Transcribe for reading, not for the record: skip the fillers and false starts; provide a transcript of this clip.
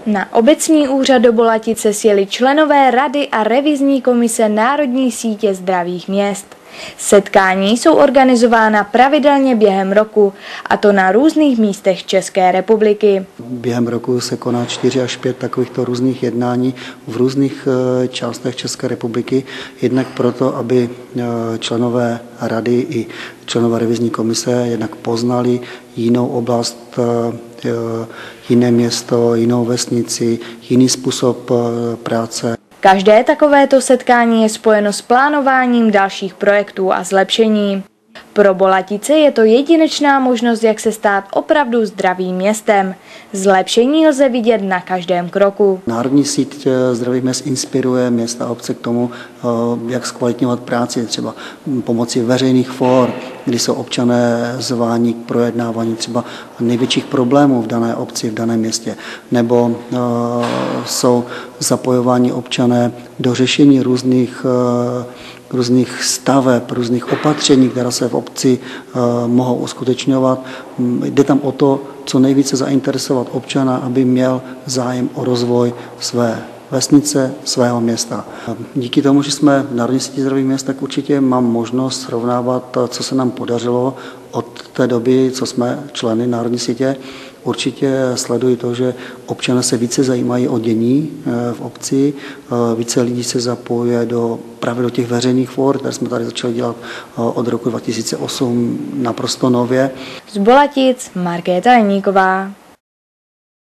Na obecní úřad do Bolatice sjeli členové Rady a revizní komise Národní sítě zdravých měst. Setkání jsou organizována pravidelně během roku, a to na různých místech České republiky. Během roku se koná 4 až 5 takovýchto různých jednání v různých částech České republiky, jednak proto, aby členové Rady i členové revizní komise jednak poznali jinou oblast, jiné město, jinou vesnici, jiný způsob práce. Každé takovéto setkání je spojeno s plánováním dalších projektů a zlepšení. Pro Bolatice je to jedinečná možnost, jak se stát opravdu zdravým městem. Zlepšení lze vidět na každém kroku. Národní síť zdravých měst inspiruje města a obce k tomu, jak zkvalitňovat práci, třeba pomocí veřejných fór, kdy jsou občané zváni k projednávání třeba největších problémů v dané obci, v daném městě, nebo jsou zapojováni občané do řešení různých staveb, různých opatření, která se v obci mohou uskutečňovat. Jde tam o to, co nejvíce zainteresovat občana, aby měl zájem o rozvoj své vesnice, svého města. Díky tomu, že jsme v Národní síti zdravých měst, tak určitě mám možnost srovnávat, co se nám podařilo od té doby, co jsme členy Národní sítě. Určitě sleduji to, že občané se více zajímají o dění v obci, více lidí se zapojuje právě do těch veřejných fór, které jsme tady začali dělat od roku 2008 naprosto nově. Z Bolatic Markéta Jeníková.